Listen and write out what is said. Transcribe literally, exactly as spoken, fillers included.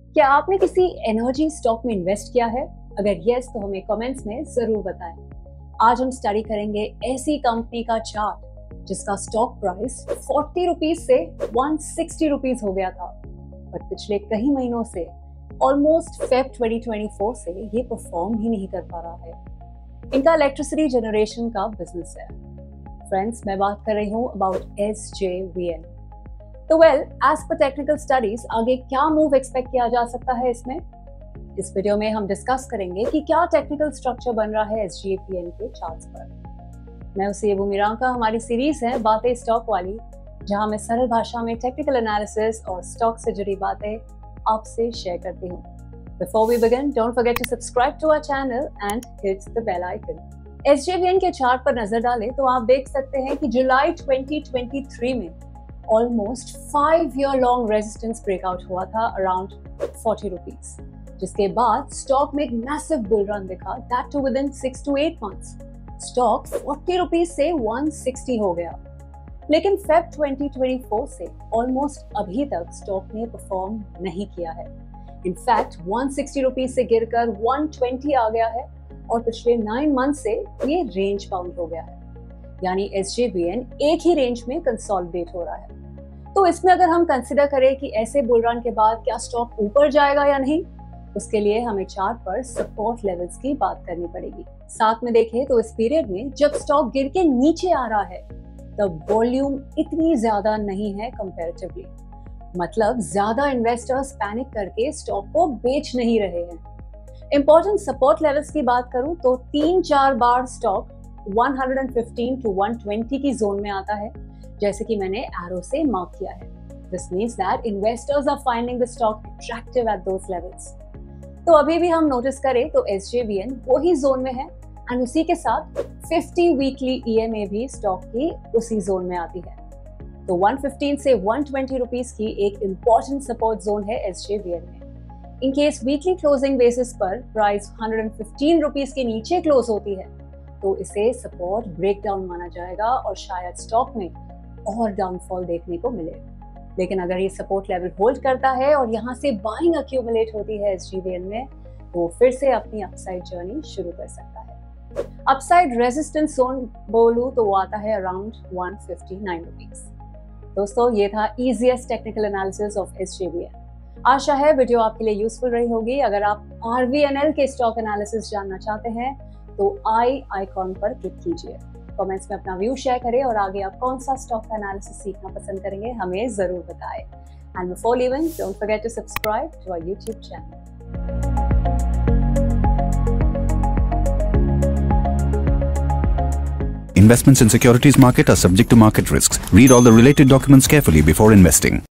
क्या आपने किसी एनर्जी स्टॉक में इन्वेस्ट किया है? अगर यस तो हमें कमेंट्स में जरूर बताएं। आज हम स्टडी करेंगे ऐसी कंपनी का चार्ट जिसका स्टॉक प्राइस फोर्टी रुपीज से वन सिक्सटी रुपीज हो गया था, पर पिछले कई महीनों से almost Feb twenty twenty four से ये परफॉर्म ही नहीं कर पा रहा है। इनका इलेक्ट्रिसिटी जनरेशन का बिजनेस है। फ्रेंड्स, मैं बात कर रही हूँ about S J V N. तो well, as per technical studies आगे क्या मूव एक्सपेक्ट किया जा सकता है इसमें? इस वीडियो में हम डिस्कस करेंगे कि क्या टेक्निकल स्ट्रक्चर बन रहा है एस जे वी एन के चार्ट्स पर। मैं उसे भूमिरांका, हमारी सीरीज है बातें स्टॉक वाली, जहां मैं सरल भाषा में टेक्निकल एनालिसिस और स्टॉक से जुड़ी बातें आपसे शेयर करती हूँ। Before we begin, don't forget to subscribe to our channel and hit the bell icon. S J V N के चार्ट पर नजर डालें तो आप देख सकते हैं कि जुलाई ट्वेंटी ट्वेंटी थ्री में almost five year long resistance breakout हुआ था अराउंड फोर्टी रुपीज, जिसके बाद स्टॉक में एक मैसिव बुल रन दिखा, that too within six to eight months. Stock forty rupees से वन सिक्सटी हो गया, लेकिन फेब ट्वेंटी ट्वेंटी फोर से ऑलमोस्ट अभी तक स्टॉक ने परफॉर्म नहीं किया है। इनफैक्ट वन सिक्सटी रुपीज से गिरकर वन ट्वेंटी आ गया है और पिछले नाइन मंथ से ये रेंज बाउंड हो गया है, यानी एस जे वी एन एक ही रेंज में कंसोलिडेट हो रहा है। तो इसमें अगर हम कंसिडर करें कि ऐसे बुल रन के बाद क्या स्टॉक ऊपर जाएगा या नहीं, उसके लिए हमें चार्ट पर सपोर्ट लेवल्स की बात करनी पड़ेगी। साथ में देखें तो इस पीरियड में जब स्टॉक गिर के नीचे आ रहा है तब वॉल्यूम इतनी ज्यादा नहीं है कंपैरेटिवली, मतलब ज्यादा इन्वेस्टर्स पैनिक करके स्टॉक को बेच नहीं रहे हैं। इंपॉर्टेंट सपोर्ट लेवल्स की बात करूं तो तीन चार बार stock one fifteen to one twenty की जोन में आता है, जैसे कि मैंने एरो से मार्क किया है। This means that investors are finding the stock attractive at those levels. तो अभी भी हम नोटिस करें तो एस जे वी एन वही जोन में है एंड उसी के साथ fifty weekly E M A भी स्टॉक की उसी जोन में आती है। तो वन फिफ्टीन से वन ट्वेंटी रुपीस की एक इंपॉर्टेंट सपोर्ट जोन है एस जे वी एन में। In case weekly closing basis पर प्राइस वन फिफ्टीन रुपीस के नीचे क्लोज होती है तो इसे सपोर्ट ब्रेकडाउन माना जाएगा और शायद स्टॉक में और डाउनफॉल देखने को मिले। लेकिन अगर ये सपोर्ट लेवल होल्ड करता है और यहाँ से बाइंग अक्यूमुलेट होती है एस जे वी एन में, तो फिर से अपनी अपसाइड जर्नी शुरू कर सकता है। अपसाइड रेजिस्टेंस जोन बोलूं तो वो आता है around one fifty nine rupees. दोस्तों, ये था easiest technical analysis of S J V N. आशा है वीडियो आपके लिए यूजफुल रही होगी। अगर आप आर वी एन एल के स्टॉक एनालिसिस जानना चाहते हैं तो आई आइकॉन पर क्लिक कीजिए। कमेंट्स में अपना व्यू शेयर करें और आगे आप कौन सा स्टॉक एनालिसिस सीखना पसंद करेंगे हमें जरूर बताएं। And before leaving, don't forget to subscribe to our YouTube channel. Investments in securities market are subject to market risks. Read all the related documents carefully before investing.